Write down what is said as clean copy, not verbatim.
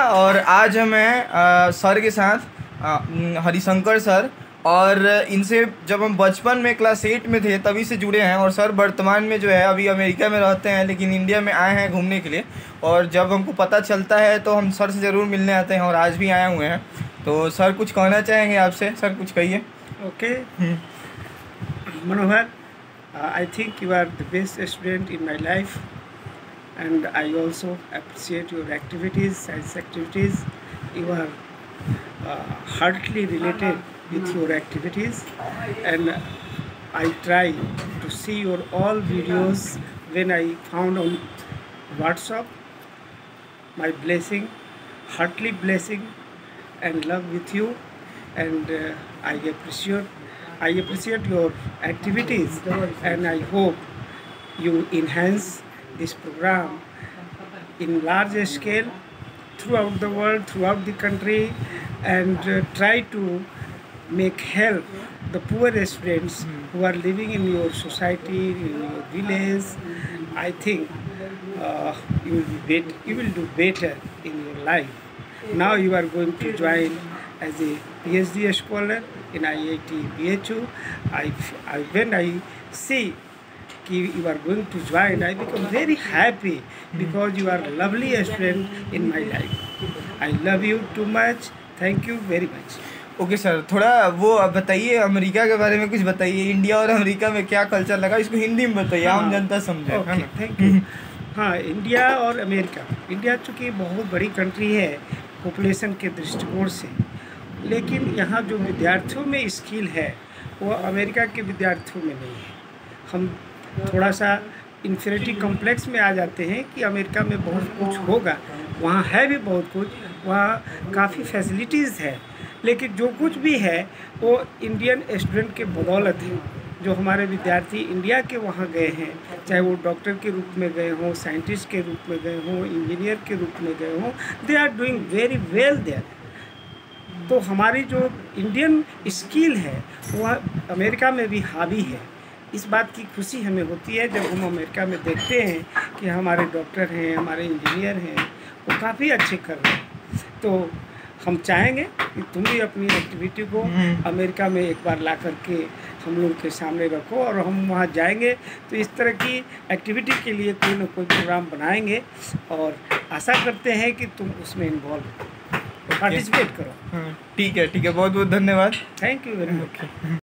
और आज मैं सर के साथ हरिशंकर सर और इनसे जब हम बचपन में क्लास 8 में थे तभी से जुड़े हैं। और सर वर्तमान में जो है अभी अमेरिका में रहते हैं, लेकिन इंडिया में आए हैं घूमने के लिए। और जब हमको पता चलता है तो हम सर से ज़रूर मिलने आते हैं और आज भी आए हुए हैं। तो सर कुछ कहना चाहेंगे आपसे? सर कुछ कहिए। Okay Manohar, I think you are the best student in my life, and I also appreciate your activities, science activities. You are heartily related with your activities, and I try to see your all videos when I found on WhatsApp. My blessing, heartily blessing and love with you, and I appreciate your activities, and I hope you enhance this program in large scale throughout the world, throughout the country, and try to make help the poor students who are living in your society, in your village. I think you will do better in your life. Now you are going to join as a PhD scholar in IIT BHU. When I see you are going to join, I become very happy because you are a lovely student in my life. I love you too much. Thank you very much. Okay sir, थोड़ा वो बताइए America के बारे में कुछ बताइए। India और America में क्या कल्चर लगा, इसको हिंदी में बताइए, आम जनता समझे। Okay, thank you. हाँ, इंडिया और अमेरिका, इंडिया चूँकि बहुत बड़ी कंट्री है पॉपुलेशन के दृष्टिकोण से, लेकिन यहाँ जो विद्यार्थियों में स्किल है वो अमेरिका के विद्यार्थियों में नहीं है। हम थोड़ा सा इन्फीरियरिटी कॉम्प्लेक्स में आ जाते हैं कि अमेरिका में बहुत कुछ होगा, वहाँ है भी बहुत कुछ, वहाँ काफ़ी फैसिलिटीज़ है, लेकिन जो कुछ भी है वो इंडियन स्टूडेंट के बदौलत है। जो हमारे विद्यार्थी इंडिया के वहाँ गए हैं, चाहे वो डॉक्टर के रूप में गए हों, साइंटिस्ट के रूप में गए हों, इंजीनियर के रूप में गए हों, they are doing very well there. तो हमारी जो इंडियन स्किल है वह अमेरिका में भी हावी है। इस बात की खुशी हमें होती है जब हम अमेरिका में देखते हैं कि हमारे डॉक्टर हैं, हमारे इंजीनियर हैं, वो काफ़ी अच्छे कर रहे हैं। तो हम चाहेंगे कि तुम भी अपनी एक्टिविटी को अमेरिका में एक बार ला करके हम लोग के सामने रखो, और हम वहाँ जाएंगे तो इस तरह की एक्टिविटी के लिए कोई ना कोई प्रोग्राम बनाएंगे, और आशा करते हैं कि तुम उसमें इन्वॉल्व पार्टिसिपेट करो। ठीक है, बहुत बहुत धन्यवाद। Thank you very much.